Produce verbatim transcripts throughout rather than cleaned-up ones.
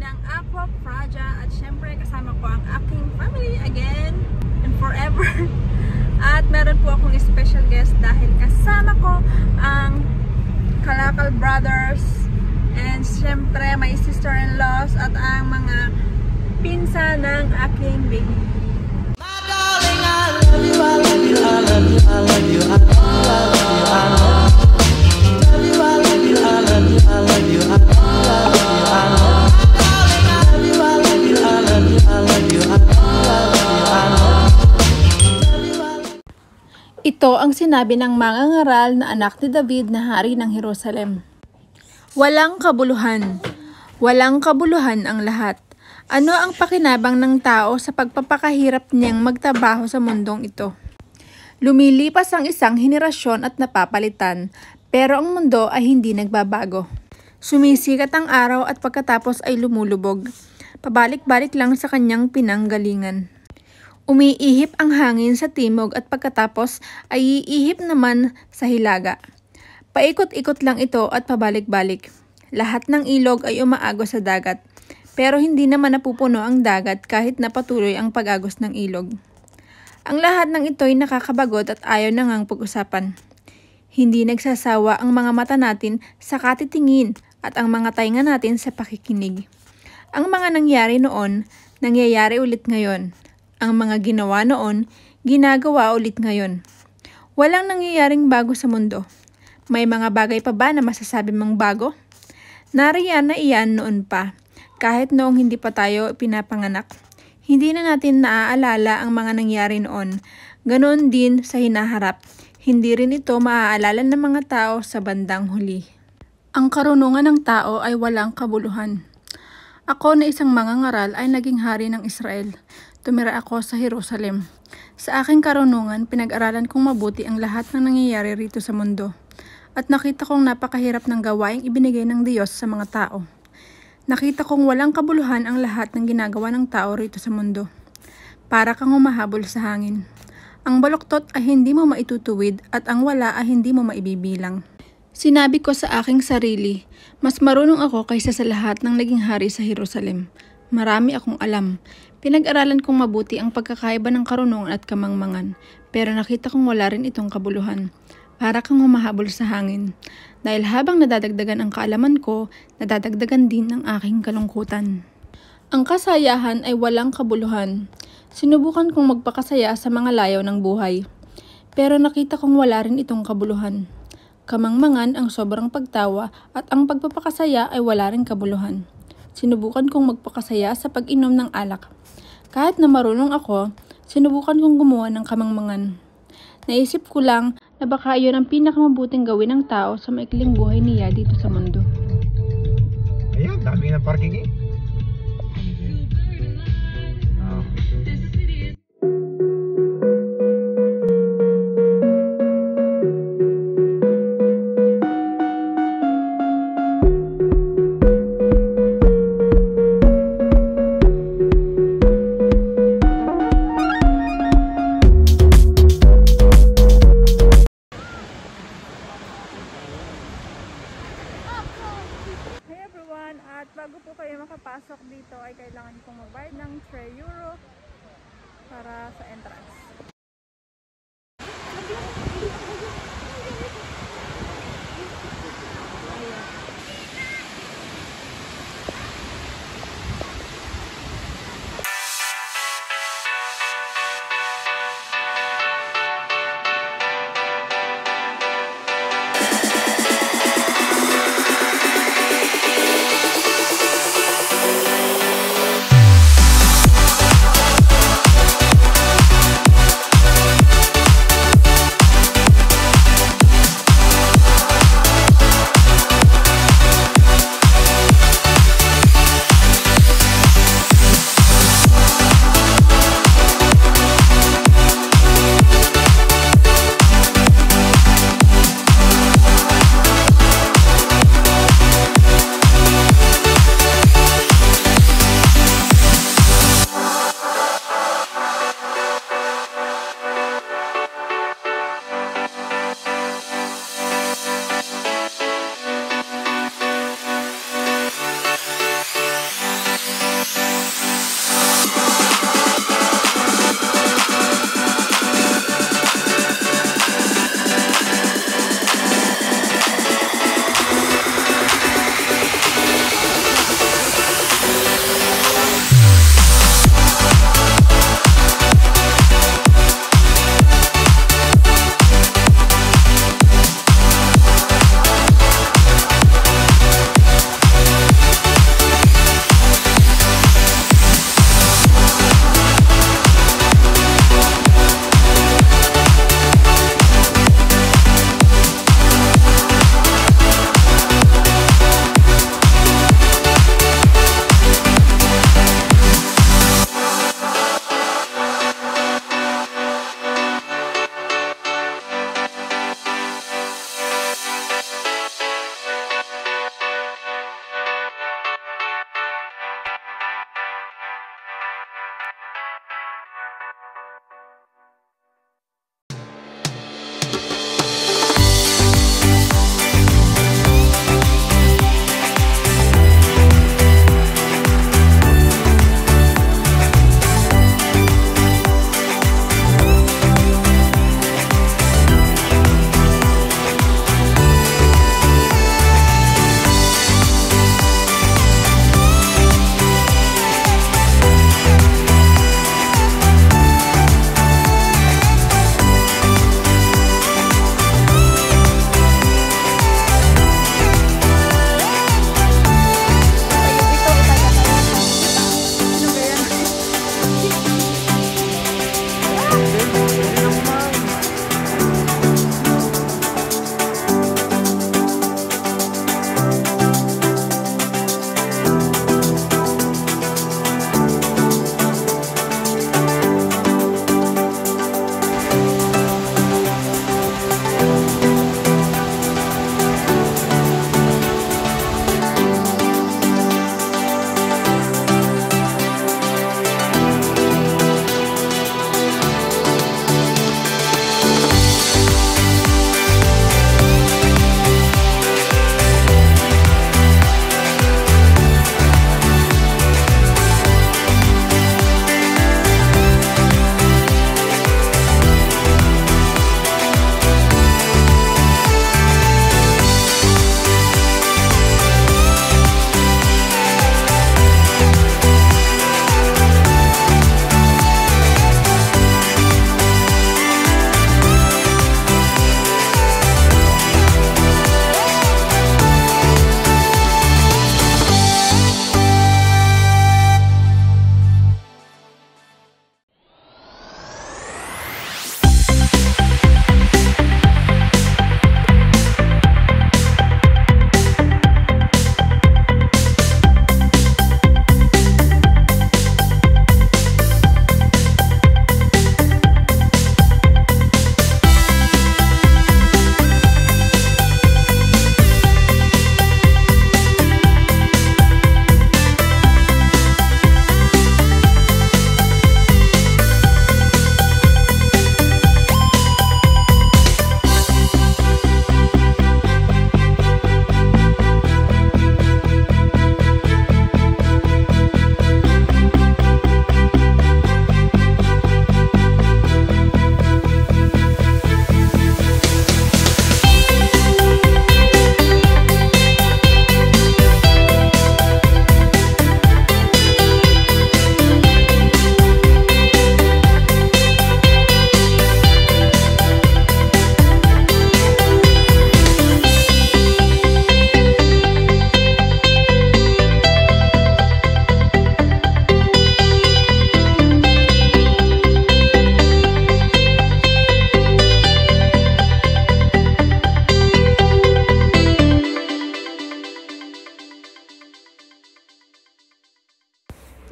ng Acqua Fraggia at syempre kasama ko ang aking family again and forever. At meron po akong special guest dahil kasama ko ang Kalakal brothers and syempre may sister-in-laws at ang mga pinsa ng aking baby. My darling, I love you, I love you, I love you, I love you, I love you, I love you. Ito ang sinabi ng mangangaral na anak ni David na hari ng Jerusalem. Walang kabuluhan. Walang kabuluhan ang lahat. Ano ang pakinabang ng tao sa pagpapakahirap niyang magtrabaho sa mundong ito? Lumilipas ang isang henerasyon at napapalitan, pero ang mundo ay hindi nagbabago. Sumisikat ang araw at pagkatapos ay lumulubog. Pabalik-balik lang sa kanyang pinanggalingan. Umiihip ang hangin sa timog at pagkatapos ay iihip naman sa hilaga. Paikot-ikot lang ito at pabalik-balik. Lahat ng ilog ay umaagos sa dagat, pero hindi naman napupuno ang dagat kahit na patuloy ang pag-agos ng ilog. Ang lahat ng ito ay nakakabagot at ayaw na ngang pag-usapan. Hindi nagsasawa ang mga mata natin sa katitingin at ang mga tainga natin sa pakikinig. Ang mga nangyari noon, nangyayari ulit ngayon. Ang mga ginawa noon, ginagawa ulit ngayon. Walang nangyayaring bago sa mundo. May mga bagay pa ba na masasabi mong bago? Nariyan na iyan noon pa. Kahit noong hindi pa tayo pinapanganak, hindi na natin naaalala ang mga nangyari noon. Ganoon din sa hinaharap. Hindi rin ito maaalala ng mga tao sa bandang huli. Ang karunungan ng tao ay walang kabuluhan. Ako na isang mangangaral ay naging hari ng Israel. Tumira ako sa Jerusalem. Sa aking karunungan, pinag-aralan kong mabuti ang lahat ng nangyayari rito sa mundo. At nakita kong napakahirap ng gawaing ibinigay ng Diyos sa mga tao. Nakita kong walang kabuluhan ang lahat ng ginagawa ng tao rito sa mundo. Para kang humahabol sa hangin. Ang baluktot ay hindi mo maitutuwid at ang wala ay hindi mo maibibilang. Sinabi ko sa aking sarili, mas marunong ako kaysa sa lahat ng naging hari sa Jerusalem. Marami akong alam. Pinag-aralan kong mabuti ang pagkakaiba ng karunungan at kamangmangan, pero nakita kong wala rin itong kabuluhan. Para kang humahabol sa hangin. Dahil habang nadadagdagan ang kaalaman ko, nadadagdagan din ang aking kalungkutan. Ang kasayahan ay walang kabuluhan. Sinubukan kong magpakasaya sa mga layaw ng buhay. Pero nakita kong wala rin itong kabuluhan. Kamangmangan ang sobrang pagtawa at ang pagpapakasaya ay wala rin kabuluhan. Sinubukan kong magpakasaya sa pag-inom ng alak. Kahit na marunong ako, sinubukan kong gumawa ng kamangmangan. Naisip ko lang na baka iyon ang pinakamabuting gawin ng tao sa maikling buhay niya dito sa mundo. Ayan, dami ng parking eh. Oh. At bago po kayo makapasok dito ay kailangan kong magbayad ng three euro para sa entrance.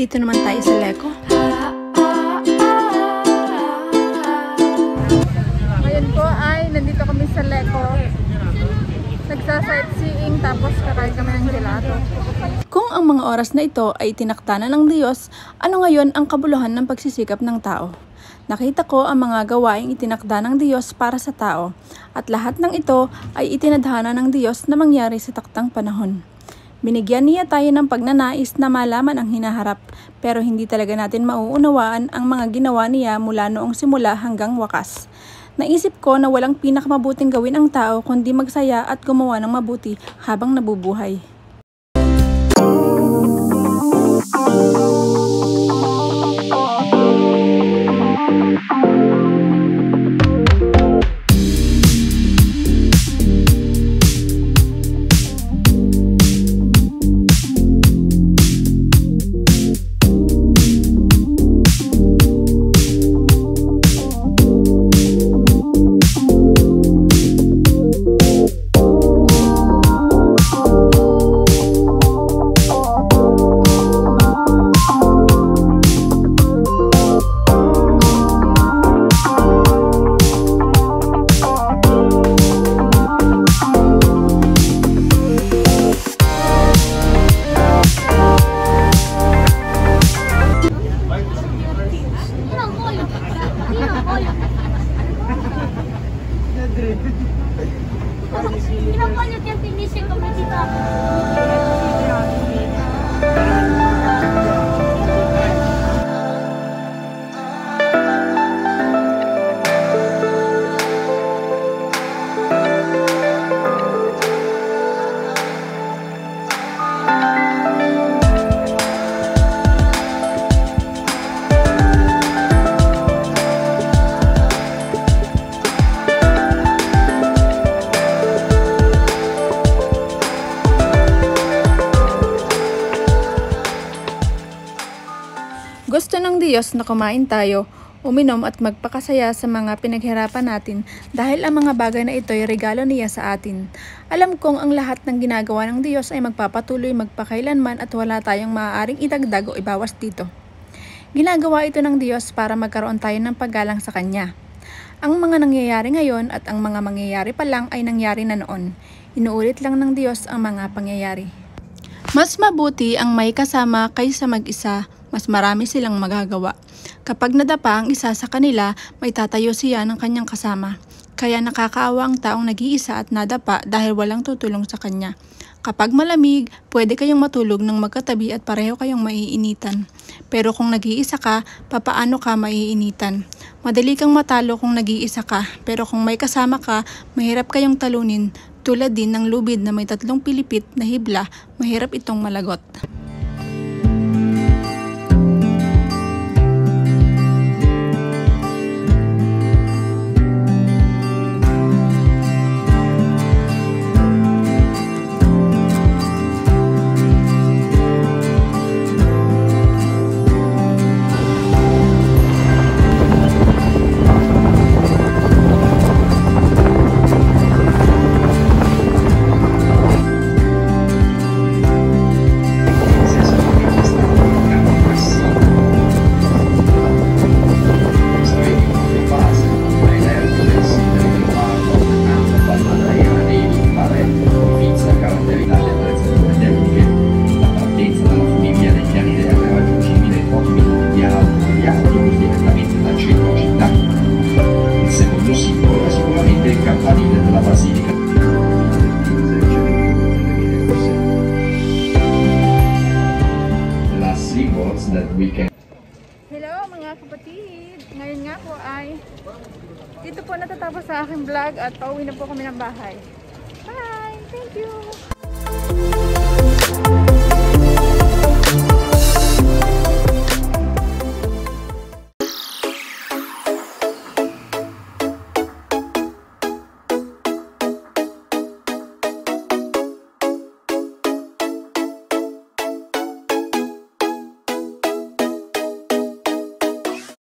Dito naman tayo sa Lecco. Ngayon po ay nandito kami sa Lecco. Nagsa-sightseeing tapos kakain kami ng gelato. Kung ang mga oras na ito ay tinakda na ng Diyos, ano ngayon ang kabuluhan ng pagsisikap ng tao? Nakita ko ang mga gawaing itinakda ng Diyos para sa tao, at lahat ng ito ay itinadhana ng Diyos na mangyari sa taktang panahon. Binigyan niya tayo ng pagnanais na malaman ang hinaharap, pero hindi talaga natin mauunawaan ang mga ginawa niya mula noong simula hanggang wakas. Naisip ko na walang pinakamabuting gawin ang tao kundi magsaya at gumawa ng mabuti habang nabubuhay. Gusto ng Diyos na kumain tayo, uminom at magpakasaya sa mga pinaghirapan natin dahil ang mga bagay na ito ay regalo niya sa atin. Alam kong ang lahat ng ginagawa ng Diyos ay magpapatuloy magpakailanman at wala tayong maaaring idagdag o ibawas dito. Ginagawa ito ng Diyos para magkaroon tayo ng paggalang sa Kanya. Ang mga nangyayari ngayon at ang mga mangyayari pa lang ay nangyari na noon. Inuulit lang ng Diyos ang mga pangyayari. Mas mabuti ang may kasama kaysa mag-isa. Mas marami silang magagawa. Kapag nadapa ang isa sa kanila, may tatayo siya ng kanyang kasama. Kaya nakakaawa ang taong nag-iisa at nadapa dahil walang tutulong sa kanya. Kapag malamig, pwede kayong matulog ng magkatabi at pareho kayong maiinitan. Pero kung nag-iisa ka, papaano ka maiinitan? Madali kang matalo kung nag-iisa ka, pero kung may kasama ka, mahirap kayong talunin. Tulad din ng lubid na may tatlong pilipit na hibla, mahirap itong malagot. Hello mga kapatid! Ngayon nga po ay dito po natatapos sa aking vlog at pauwi na po kami ng bahay. Bye! Thank you!